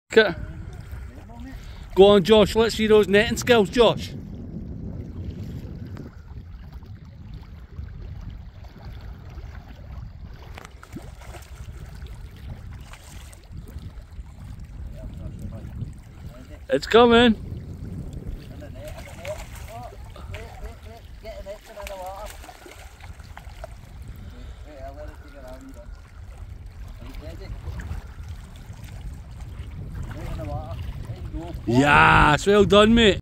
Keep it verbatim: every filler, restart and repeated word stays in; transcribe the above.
Okay. Go on, Josh, let's see those netting skills, Josh. It's coming. Yes, well done, mate.